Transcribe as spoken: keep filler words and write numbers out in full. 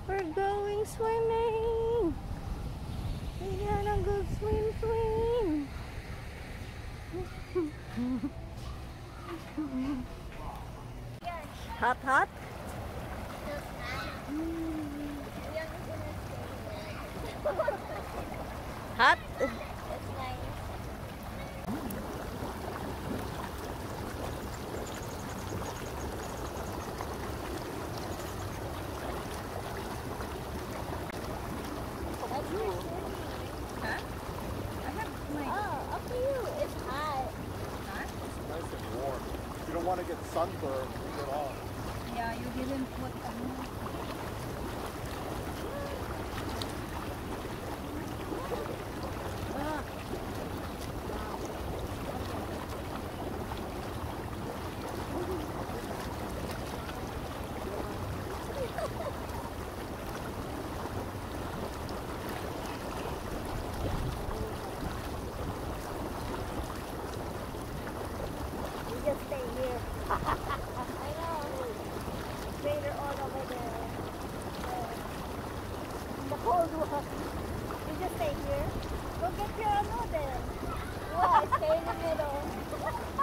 We're going swimming. We're gonna go swim, swim. Hot, hot. Hot. Huh? I have my... Oh, up to you. It's hot. Hot? Nice and warm. You don't want to get sunburned when you get off. Yeah, you didn't put ano. Ah. You just stay here. I know. Later on over there. The, the cold one. You just stay here. Go get your noodle. Why? Stay in the middle.